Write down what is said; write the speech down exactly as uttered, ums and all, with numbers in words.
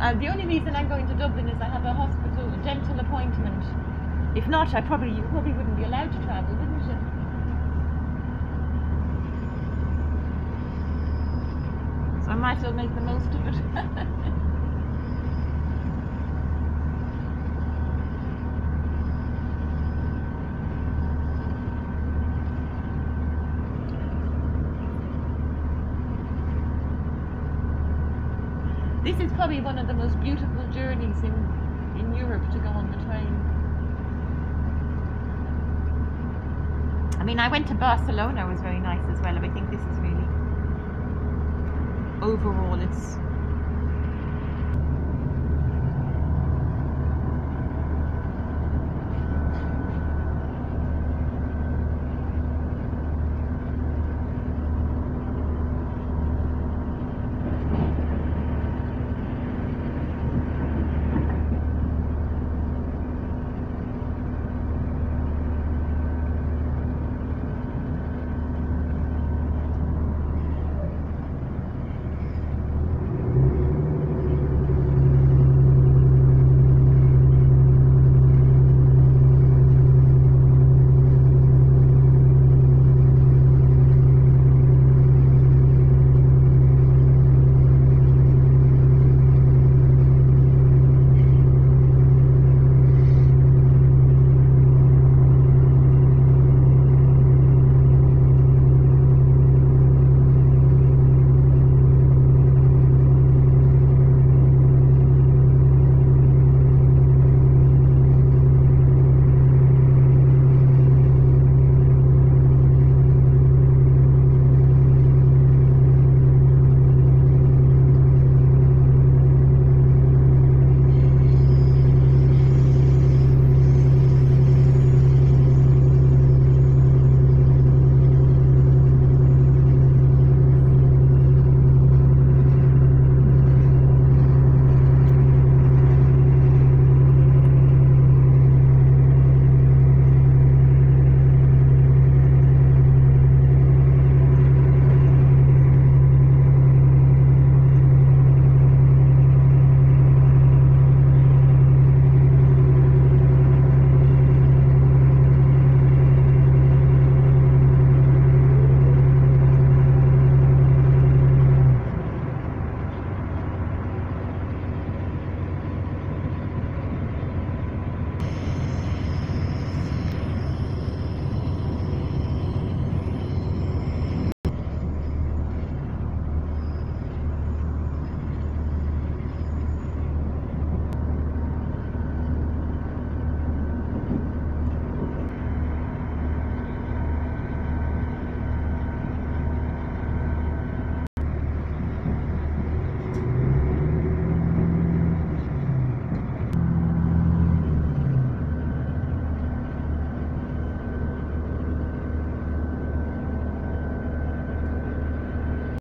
uh, the only reason I'm going to Dublin is I have a hospital a dental appointment. If not, I probably you probably wouldn't be allowed to travel, wouldn't you? So I might as well make the most of it. This is probably one of the most beautiful journeys in, in Europe to go on the train. I mean, I went to Barcelona, it was very nice as well, and I think this is really, overall, it's